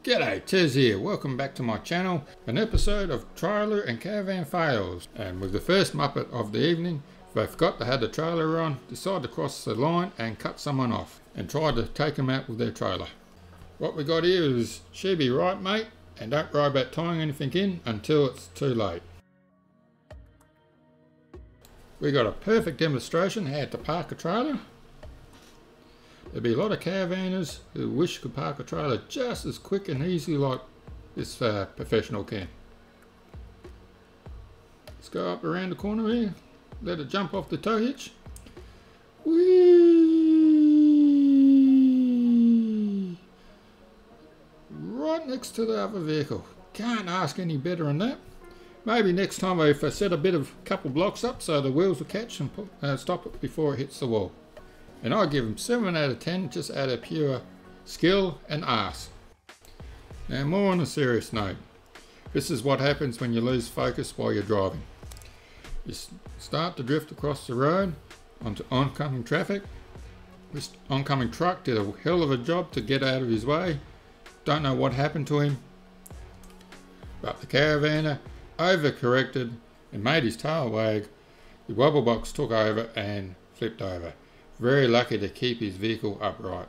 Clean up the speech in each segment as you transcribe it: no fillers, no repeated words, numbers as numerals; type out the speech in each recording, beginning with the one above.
G'day, Tez here. Welcome back to my channel. An episode of Trailer and Caravan Fails. And with the first Muppet of the evening, they forgot they had the trailer on, decided to cross the line and cut someone off and tried to take them out with their trailer. What we got here is she be right mate, and don't worry about tying anything in until it's too late. We got a perfect demonstration how to park a trailer. There'll be a lot of caravanners who wish could park a trailer just as quick and easy like this professional can. Let's go up around the corner here, let it jump off the tow hitch. Whee! Right next to the other vehicle. Can't ask any better than that. Maybe next time if I set a couple blocks up so the wheels will catch and stop it before it hits the wall. And I give them 7 out of 10 just out of pure skill and arse. Now more on a serious note. This is what happens when you lose focus while you're driving. You start to drift across the road onto oncoming traffic. This oncoming truck did a hell of a job to get out of his way. Don't know what happened to him. But the caravaner overcorrected and made his tail wag. The wobble box took over and flipped over. Very lucky to keep his vehicle upright.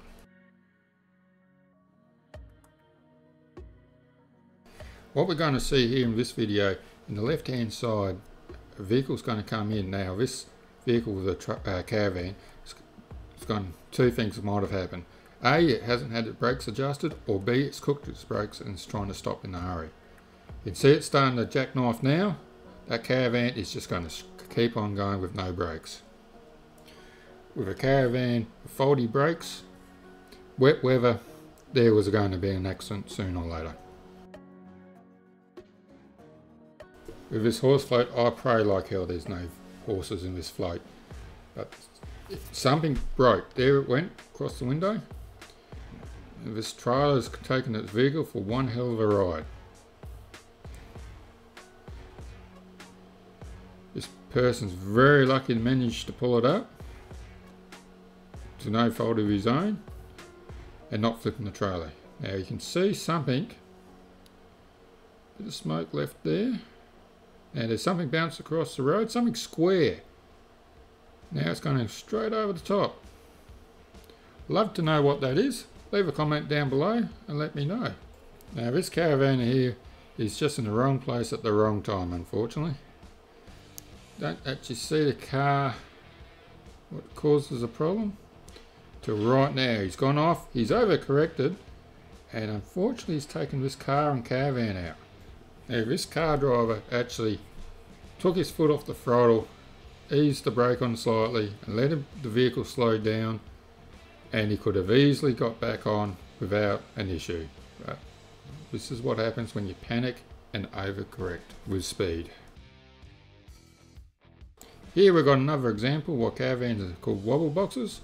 What we're going to see here in this video, in the left hand side, a vehicle's going to come in. Now this vehicle with a caravan, it's gone, two things might have happened. A, it hasn't had its brakes adjusted, or B, it's cooked its brakes and it's trying to stop in a hurry. You can see it's starting to jackknife now. That caravan is just going to keep on going with no brakes. With a caravan with faulty brakes, wet weather, there was going to be an accident sooner or later. With this horse float, I pray like hell there's no horses in this float. But something broke. There it went across the window. And this trailer's taken its vehicle for one hell of a ride. This person's very lucky to manage to pull it up. To no fault of his own, and not flipping the trailer. Now you can see something, bit of smoke left there, and there's something bounced across the road, something square. Now it's going straight over the top. Love to know what that is. Leave a comment down below and let me know. Now this caravan here is just in the wrong place at the wrong time, unfortunately. Don't actually see the car, what causes the problem. Till right now, he's gone off, he's overcorrected, and unfortunately he's taken this car and caravan out. Now this car driver actually took his foot off the throttle, eased the brake on slightly and let the vehicle slow down, and he could have easily got back on without an issue. But this is what happens when you panic and overcorrect with speed. Here we've got another example of what caravans are called wobble boxes.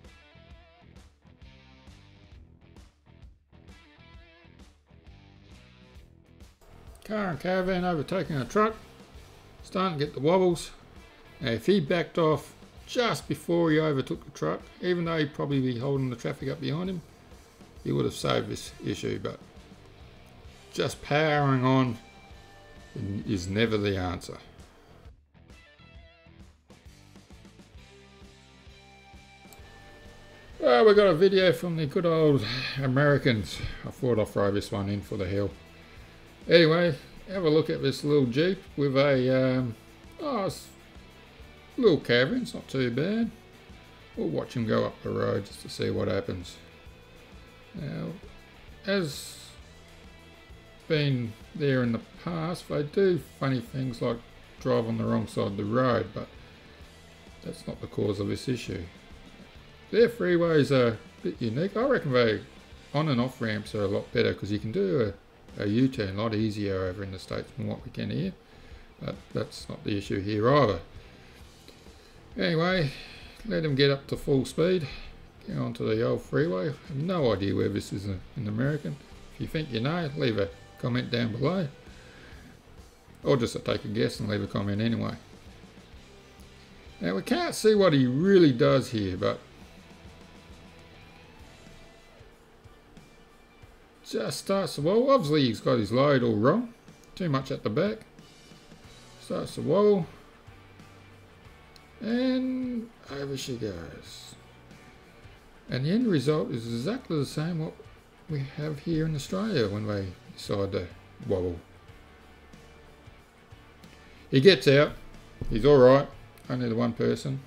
Car and caravan overtaking a truck, starting to get the wobbles. Now if he backed off just before he overtook the truck, even though he'd probably be holding the traffic up behind him, he would have saved this issue, but just powering on is never the answer. Well, we got a video from the good old Americans. I thought I'd throw this one in for the hill. Anyway, have a look at this little Jeep with a little caravan. It's not too bad. We'll watch him go up the road just to see what happens. Now, as been there in the past, they do funny things like drive on the wrong side of the road, but that's not the cause of this issue. Their freeways are a bit unique. I reckon they on and off ramps are a lot better because you can do a U-turn a lot easier over in the States than what we can here, but that's not the issue here either. Anyway, let them get up to full speed, get onto the old freeway. I have no idea where this is in American. If you think you know, leave a comment down below, or just take a guess and leave a comment anyway. Now we can't see what he really does here, but just starts the wobble. Obviously he's got his load all wrong. Too much at the back. Starts the wobble. And over she goes. And the end result is exactly the same what we have here in Australia when we decide to wobble. He gets out. He's alright. Only the one person.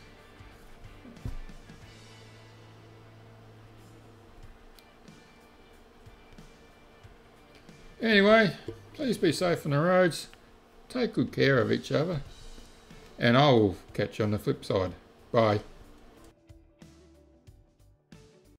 Anyway, please be safe on the roads. Take good care of each other. And I will catch you on the flip side. Bye.